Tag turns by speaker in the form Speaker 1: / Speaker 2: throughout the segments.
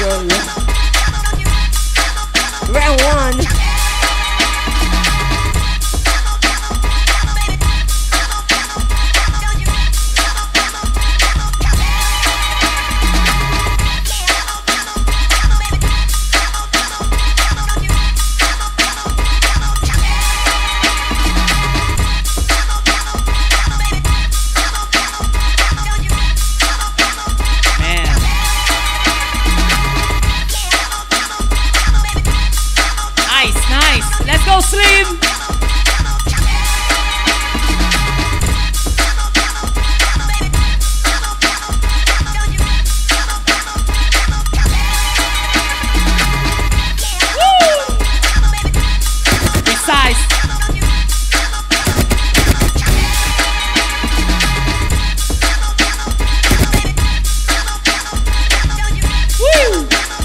Speaker 1: Round one.
Speaker 2: Slim. Precise. Woo.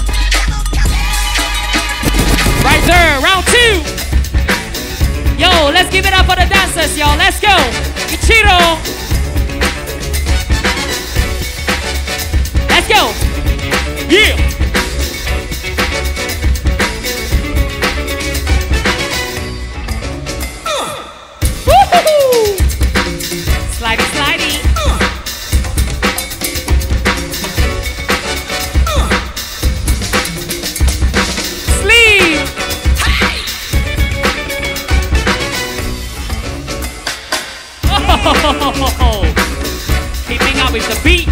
Speaker 2: Right there, round two. Yo, let's give it up for the dancers, y'all. Let's go. Ichiro. Let's go. Yeah. Woo-hoo-hoo. Slidey, slidey. Sleeve. Keeping up with the beat.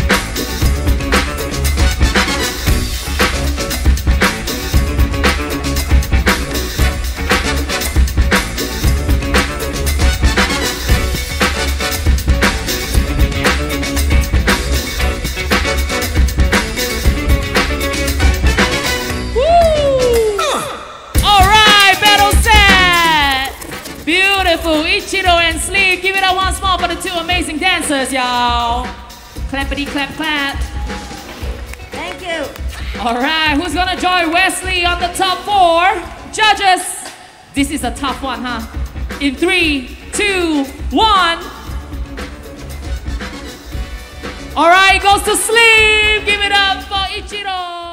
Speaker 2: Alright, battle set. Beautiful. Ichiro and Sleep. Give it up once more for the two amazing dancers, y'all. Clappity clap clap.
Speaker 1: Thank you.
Speaker 2: Alright, who's gonna join Wesley on the top four? Judges, this is a tough one, huh? In 3, 2, 1. Alright, goes to Sleep. Give it up for Ichiro.